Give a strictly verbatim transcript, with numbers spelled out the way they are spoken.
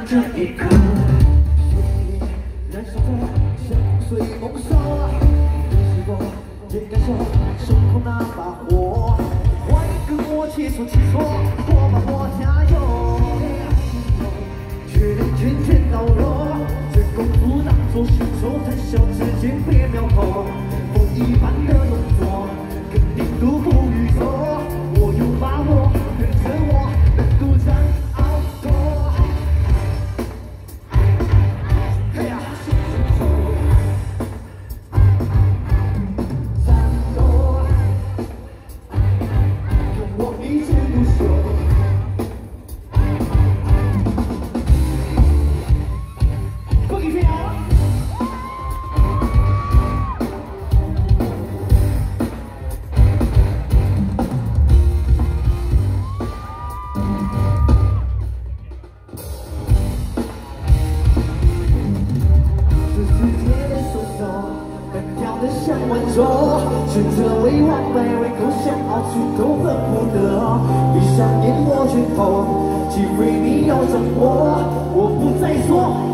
这一刻，燃烧着相随梦想，是否也感受胸口那把火？换一个默契说清楚，我把我加油，确定渐渐到落，这功夫当作新手，谈笑之间别苗头，风一般的动作，肯定独步宇宙，我有把握，跟着我能独占鳌头。嘿呀！战斗，跟我一枝独秀。 像晚钟，选择为完美，为口想熬出都恨不得。闭上眼握拳头，机会你要掌握，我不再说。